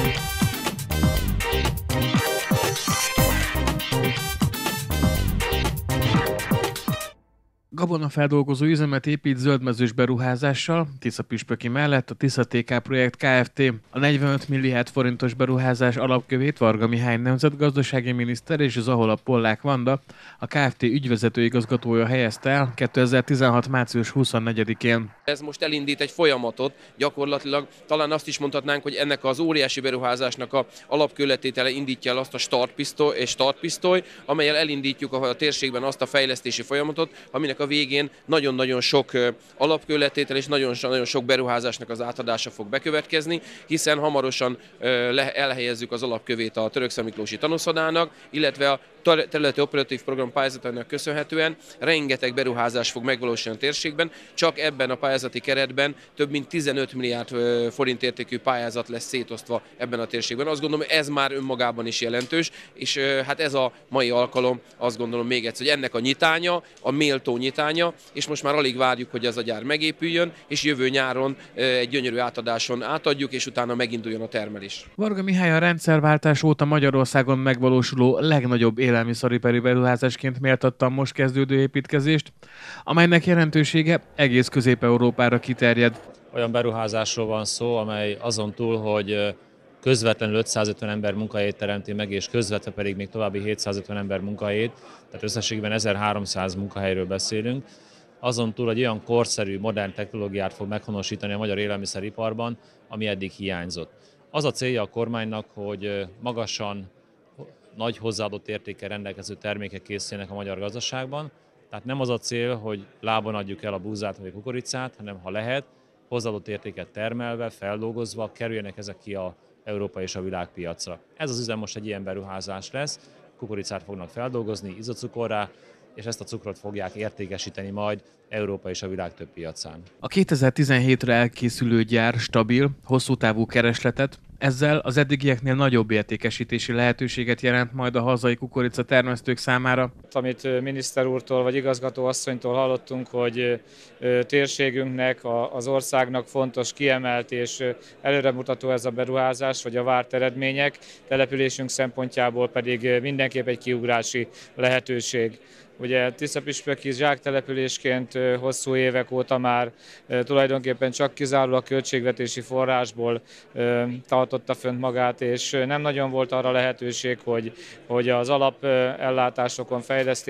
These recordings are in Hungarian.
Gabonafeldolgozó üzemet épít zöldmezős beruházással, Tisza-püspöki mellett a Tisza TK Projekt Kft. A 45 milliárd forintos beruházás alapkövét Varga Mihály nemzetgazdasági miniszter és Zahola Pollák Vanda, a Kft. Ügyvezető igazgatója helyezte el 2016. március 24-én. Ez most elindít egy folyamatot, gyakorlatilag talán azt is mondhatnánk, hogy ennek az óriási beruházásnak a alapkőletétele indítja el azt a startpisztoly, amellyel elindítjuk a térségben azt a fejlesztési folyamatot, aminek a végén nagyon-nagyon sok alapkőletétel és nagyon sok beruházásnak az átadása fog bekövetkezni, hiszen hamarosan elhelyezzük az alapkövét a Törökszentmiklósi Tanúszodának, illetve a területi operatív program pályázatának köszönhetően rengeteg beruházás fog megvalósulni a térségben. Csak ebben a pályázati keretben több mint 15 milliárd forint értékű pályázat lesz szétosztva ebben a térségben. Azt gondolom, ez már önmagában is jelentős, és hát ez a mai alkalom, azt gondolom még egyszer, hogy ennek a nyitánya, a méltó nyitánya, és most már alig várjuk, hogy ez a gyár megépüljön, és jövő nyáron egy gyönyörű átadáson átadjuk, és utána meginduljon a termelés. Varga Mihály a rendszerváltás óta Magyarországon megvalósuló legnagyobb élelmiszeripari beruházásként méltatta a most kezdődő építkezést, amelynek jelentősége egész Közép-Európára kiterjed. Olyan beruházásról van szó, amely azon túl, hogy közvetlenül 550 ember munkahelyét teremti meg, és közvetve pedig még további 750 ember munkahelyét, tehát összességében 1300 munkahelyről beszélünk. Azon túl, hogy olyan korszerű, modern technológiát fog meghonosítani a magyar élelmiszeriparban, ami eddig hiányzott. Az a célja a kormánynak, hogy magasan, nagy hozzáadott értékkel rendelkező termékek készüljenek a magyar gazdaságban. Tehát nem az a cél, hogy lábon adjuk el a búzát vagy a kukoricát, hanem ha lehet, hozzáadott értéket termelve, feldolgozva kerüljenek ezek ki az Európa és a világpiacra. Ez az üzem most egy ilyen beruházás lesz, kukoricát fognak feldolgozni izocukorrá, és ezt a cukrot fogják értékesíteni majd Európa és a világ több piacán. A 2017-re elkészülő gyár stabil, hosszú távú keresletet, ezzel az eddigieknél nagyobb értékesítési lehetőséget jelent majd a hazai kukorica termesztők számára. Amit miniszter úrtól vagy igazgató asszonytól hallottunk, hogy térségünknek, az országnak fontos, kiemelt és előremutató ez a beruházás, vagy a várt eredmények, településünk szempontjából pedig mindenképp egy kiugrási lehetőség. Ugye Tisza-püspöki zsáktelepülésként hosszú évek óta már tulajdonképpen csak kizárólag költségvetési forrásból tartotta fönt magát, és nem nagyon volt arra lehetőség, hogy az alapellátásokon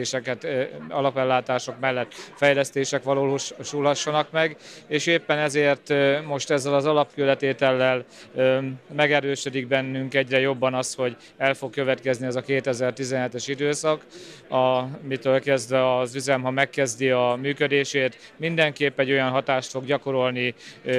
alapellátások mellett fejlesztések valósulhassanak meg, és éppen ezért most ezzel az alapkőletétellel megerősödik bennünk egyre jobban az, hogy el fog következni ez a 2017-es időszak, amitől kezdve az üzem, ha megkezdi a működését, mindenképp egy olyan hatást fog gyakorolni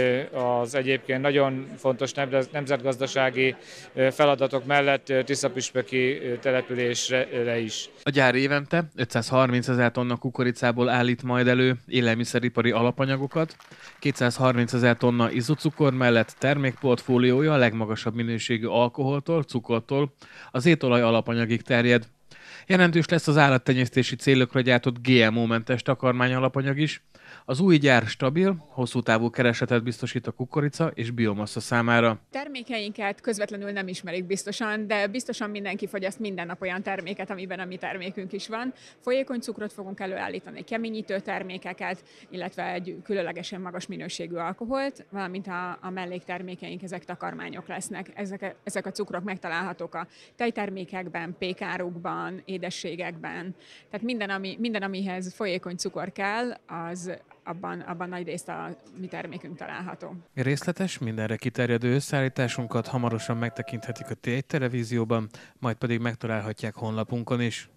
az egyébként nagyon fontos nemzetgazdasági feladatok mellett Tisza-püspöki településre is. A gyár évente 530 000 tonna kukoricából állít majd elő élelmiszeripari alapanyagokat, 230 000 tonna izocukor mellett termékportfóliója a legmagasabb minőségű alkoholtól, cukortól az étolaj alapanyagig terjed. Jelentős lesz az állattenyésztési célokra gyártott GMO-mentes takarmány alapanyag is. Az új gyár stabil, hosszú távú keresletet biztosít a kukorica és biomassa számára. Termékeinket közvetlenül nem ismerik biztosan, de biztosan mindenki fogyaszt minden nap olyan terméket, amiben a mi termékünk is van. Folyékony cukrot fogunk előállítani, keményítő termékeket, illetve egy különlegesen magas minőségű alkoholt, valamint a melléktermékeink, ezek takarmányok lesznek. Ezek a cukrok megtalálhatók a tejtermékekben, pékárukban, édességekben. Tehát minden, amihez folyékony cukor kell, az abban nagy részt a mi termékünk található. Részletes, mindenre kiterjedő összeállításunkat hamarosan megtekinthetik a T1 televízióban, majd pedig megtalálhatják honlapunkon is.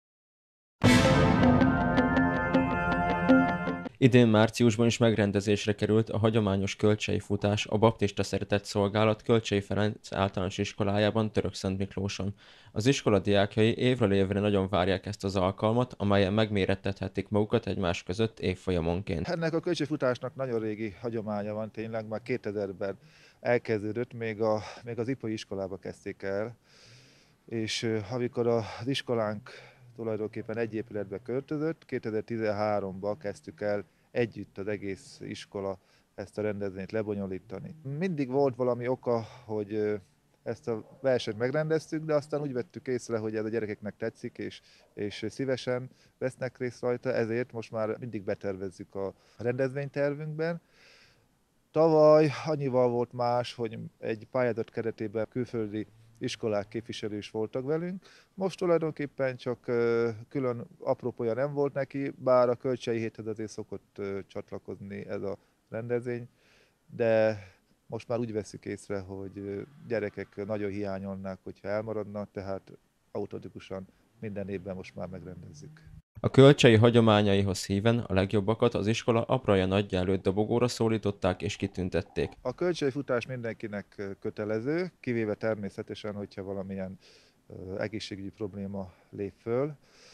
Idén márciusban is megrendezésre került a hagyományos kölcsei futás a Baptista Szeretett Szolgálat Kölcsei Ferenc általános iskolájában Törökszentmiklóson. Az iskola diákjai évről évre nagyon várják ezt az alkalmat, amelyen megmérettethetik magukat egymás között évfolyamonként. Ennek a kölcsei futásnak nagyon régi hagyománya van, tényleg már 2000-ben elkezdődött, még az ipai iskolába kezdték el, és amikor az iskolánk tulajdonképpen egy épületbe költözött, 2013-ban kezdtük el együtt az egész iskola ezt a rendezvényt lebonyolítani. Mindig volt valami oka, hogy ezt a versenyt megrendeztük, de aztán úgy vettük észre, hogy ez a gyerekeknek tetszik, és szívesen vesznek részt rajta, ezért most már mindig betervezzük a rendezvénytervünkben. Tavaly annyival volt más, hogy egy pályázat keretében külföldi iskolák képviselői is voltak velünk. Most tulajdonképpen csak külön apropója nem volt neki, bár a Kölcsei Héthez azért szokott csatlakozni ez a rendezvény, de most már úgy veszük észre, hogy gyerekek nagyon hiányolnák, hogyha elmaradnak, tehát automatikusan minden évben most már megrendezzük. A Kölcsei hagyományaihoz híven a legjobbakat az iskola apraja nagyja előtt dobogóra szólították és kitüntették. A kölcsei futás mindenkinek kötelező, kivéve természetesen, hogyha valamilyen egészségügyi probléma lép föl.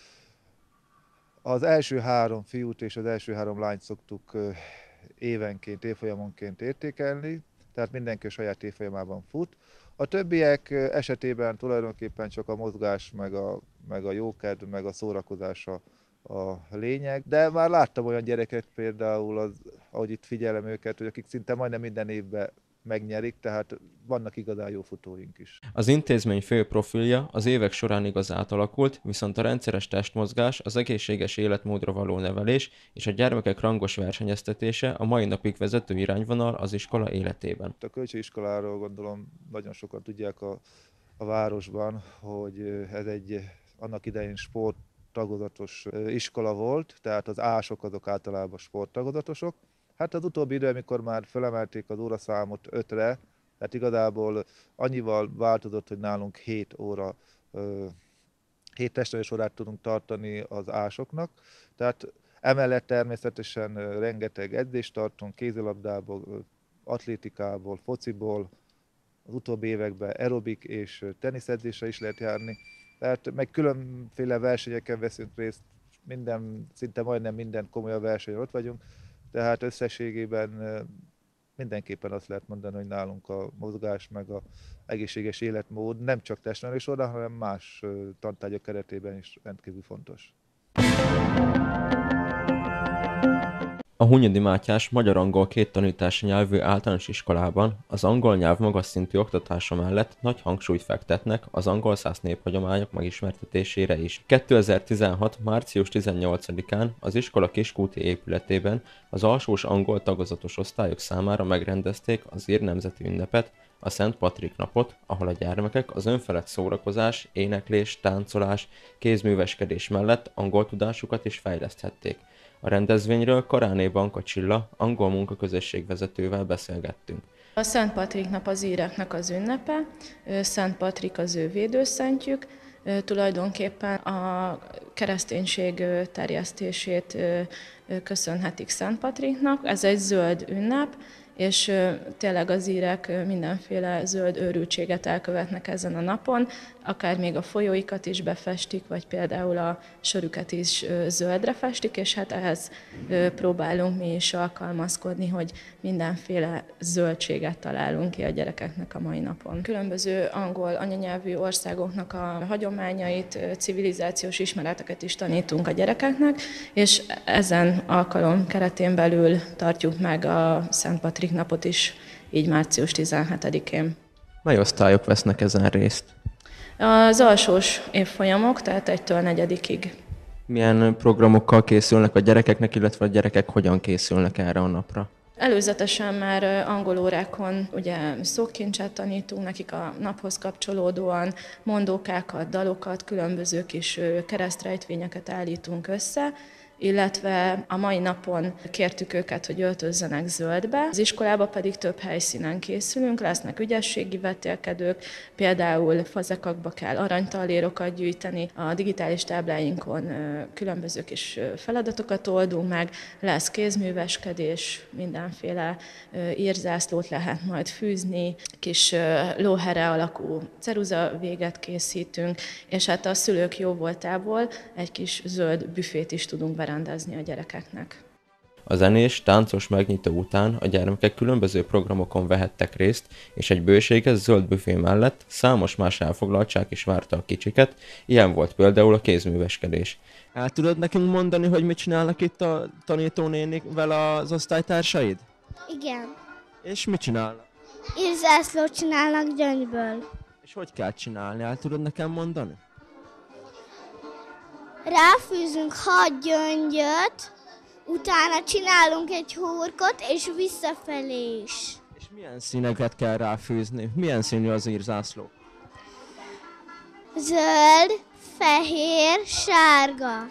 Az első 3 fiút és az első 3 lányt szoktuk évenként, évfolyamonként értékelni, tehát mindenki a saját évfolyamában fut. A többiek esetében tulajdonképpen csak a mozgás, meg a jókedv, meg a szórakozás a lényeg, de már láttam olyan gyereket például, ahogy itt figyelem őket, hogy akik szinte majdnem minden évben megnyerik, tehát vannak igazán jó futóink is. Az intézmény fő profilja az évek során igaz átalakult, viszont a rendszeres testmozgás, az egészséges életmódra való nevelés és a gyermekek rangos versenyeztetése a mai napig vezető irányvonal az iskola életében. A Kölcsei iskoláról gondolom nagyon sokan tudják a városban, hogy ez egy annak idején sporttagozatos iskola volt, tehát az ások azok általában sporttagozatosok. Hát az utóbbi idő, amikor már felemelték az óraszámot 5-re, tehát igazából annyival változott, hogy nálunk 7 testnevelés órát tudunk tartani az ásoknak. Tehát emellett természetesen rengeteg edzést tartunk, kézilabdából, atlétikából, fociból, az utóbbi években aerobik és teniszedzésre is lehet járni. Tehát meg különféle versenyeken veszünk részt, szinte majdnem minden komolyabb versenyen ott vagyunk. Tehát összességében mindenképpen azt lehet mondani, hogy nálunk a mozgás meg az egészséges életmód nem csak testnevelés során, hanem más tantárgyak keretében is rendkívül fontos. A Hunyadi Mátyás magyar-angol két tanítási nyelvű általános iskolában az angol nyelv magas szintű oktatása mellett nagy hangsúlyt fektetnek az angol szász néphagyományok megismertetésére is. 2016. március 18-án az iskola Kiskúti épületében az alsós angol tagozatos osztályok számára megrendezték az ír nemzeti ünnepet, a Szent Patrik napot, ahol a gyermekek az önfelett szórakozás, éneklés, táncolás, kézműveskedés mellett angol tudásukat is fejleszthették. A rendezvényről Karáné Banka Csilla, angol munkaközösség vezetővel beszélgettünk. A Szent Patrik nap az íreknek az ünnepe, Szent Patrik az ő védőszentjük, tulajdonképpen a kereszténység terjesztését köszönhetik Szent Patriknak. Ez egy zöld ünnep, és tényleg az írek mindenféle zöld őrültséget elkövetnek ezen a napon, akár még a folyóikat is befestik, vagy például a sörüket is zöldre festik, és hát ehhez próbálunk mi is alkalmazkodni, hogy mindenféle zöldséget találunk ki a gyerekeknek a mai napon. Különböző angol anyanyelvű országoknak a hagyományait, civilizációs ismereteket is tanítunk a gyerekeknek, és ezen alkalom keretén belül tartjuk meg a Szent Patrik napot is, így március 17-én. Mely osztályok vesznek ezen részt? Az alsós évfolyamok, tehát 1-től 4-ig. Milyen programokkal készülnek a gyerekeknek, illetve a gyerekek hogyan készülnek erre a napra? Előzetesen már angol órákon ugye szókincset tanítunk nekik a naphoz kapcsolódóan, mondókákat, dalokat, különböző kis keresztrejtvényeket állítunk össze, illetve a mai napon kértük őket, hogy öltözzenek zöldbe. Az iskolába pedig több helyszínen készülünk, lesznek ügyességi vetélkedők, például fazekakba kell aranytallérokat gyűjteni, a digitális tábláinkon különböző kis feladatokat oldunk meg, lesz kézműveskedés, mindenféle írzászlót lehet majd fűzni, kis lóhere alakú ceruza véget készítünk, és hát a szülők jóvoltából egy kis zöld büfét is tudunk berendezni a gyerekeknek. A zenés, táncos megnyitó után a gyermekek különböző programokon vehettek részt, és egy bőséges zöld büfé mellett számos más elfoglaltság is várta a kicsiket, ilyen volt például a kézműveskedés. El tudod nekünk mondani, hogy mit csinálnak itt a tanítónénivel az osztálytársaid? Igen. És mit csinálnak? Írzászlót csinálnak gyöngyből. És hogy kell csinálni? El tudod nekem mondani? Ráfűzünk 6 gyöngyöt, utána csinálunk egy hurkot, és visszafelé is. És milyen színeket kell ráfűzni? Milyen színű az írzászló? Zöld, fehér, sárga.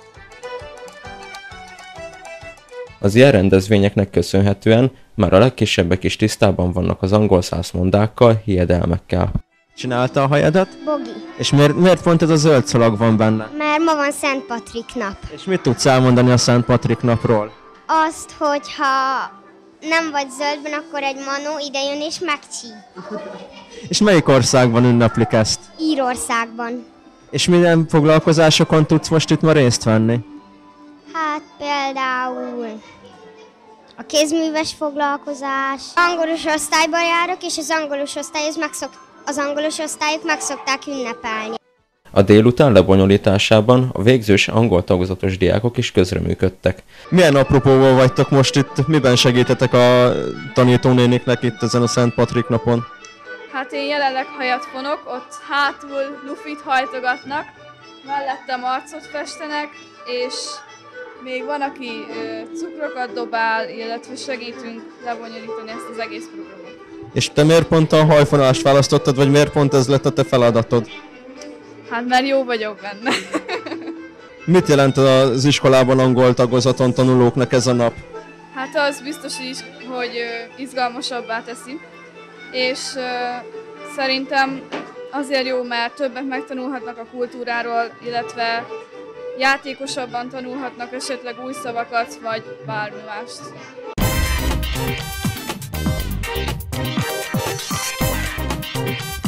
Az ilyen rendezvényeknek köszönhetően már a legkisebbek is tisztában vannak az angol száz mondákkal, hiedelmekkel. Csinálta a hajadat? Bogi. És miért pont ez a zöld szalag van benne? Mert ma van Szent Patrik nap. És mit tudsz elmondani a Szent Patrik napról? Azt, hogyha nem vagy zöldben, akkor egy manó idejön és megcsí. És melyik országban ünneplik ezt? Írországban. És milyen foglalkozásokon tudsz most itt ma részt venni? Hát például a kézműves foglalkozás. Angolos osztályban járok, és az angolos osztályok meg szokták ünnepelni. A délután lebonyolításában a végzős angol tagozatos diákok is közreműködtek. Milyen apropóval vagytok most itt? Miben segítetek a tanítónéniknek itt ezen a Szent Patrik napon? Hát én jelenleg hajat fonok, ott hátul lufit hajtogatnak, mellettem arcot festenek, és még van, aki cukrokat dobál, illetve segítünk lebonyolítani ezt az egész programot. És te miért pont a hajfonást választottad, vagy miért pont ez lett a te feladatod? Hát mert jó vagyok benne. Mit jelent az iskolában angol tagozaton tanulóknak ez a nap? Hát az biztos is, hogy izgalmasabbá teszi, és szerintem azért jó, mert többet megtanulhatnak a kultúráról, illetve játékosabban tanulhatnak esetleg új szavakat, vagy bármi mást.